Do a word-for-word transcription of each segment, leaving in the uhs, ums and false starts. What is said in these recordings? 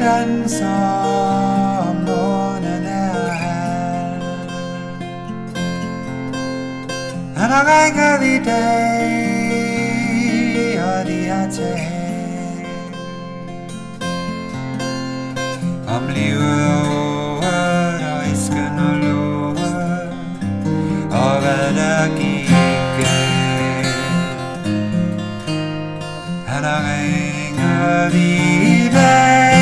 danser, månen er halv. Han har ringet i dag, og de har talt om livet og året og æsken og låget, og hvad der gik galt. Han har ringet i dag.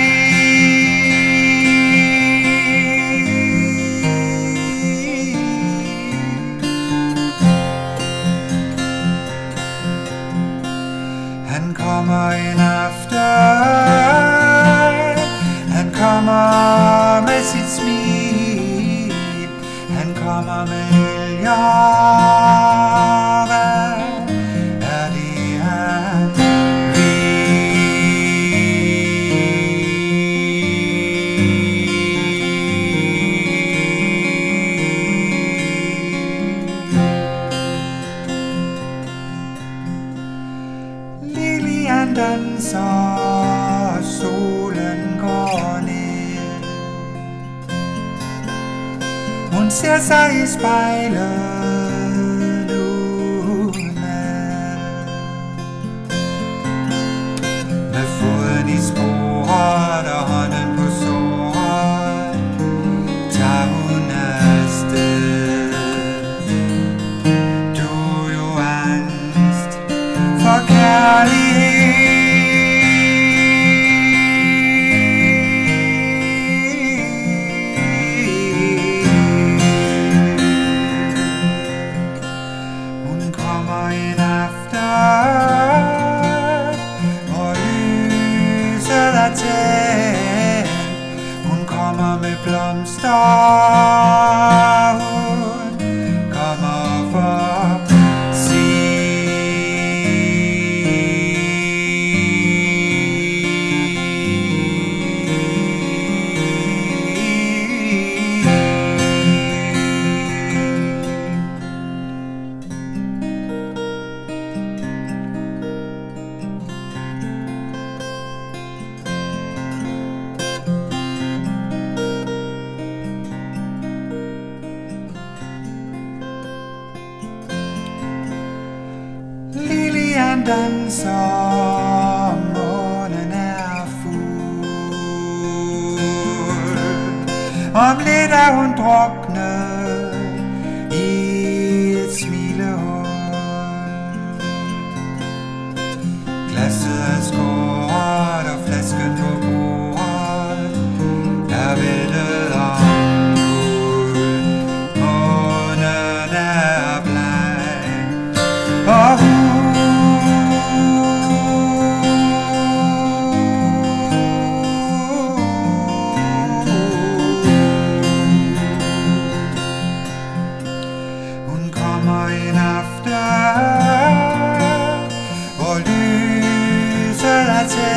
Han kommer en aften, han kommer med sit smil, han kommer med iljer, hvad er det han Lillian danser, solen går ned. Hun ser sig i spejlet uden mad. Med foden i sporet og hånden på såret tager hun afsted. Du er jo angst for kærlighed. Hun kommer en aften, hvor lyset er tændt. Hun kommer med blomster, hun kommer for Lillian danser, månen er fuld. Om lidt er hun druknet i et smilehul. Glasset er skåret og flasken på bordet er væltet omkuld. Månen er bleg, og hun Hun kommer en aften, hvor lyset er tæt.